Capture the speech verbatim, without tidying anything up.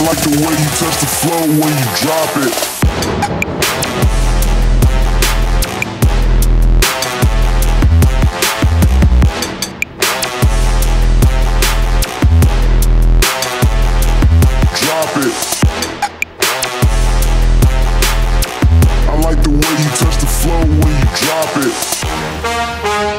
like the way you touch the flow when you drop it. Drop it. I like the way you touch the flow when you drop it.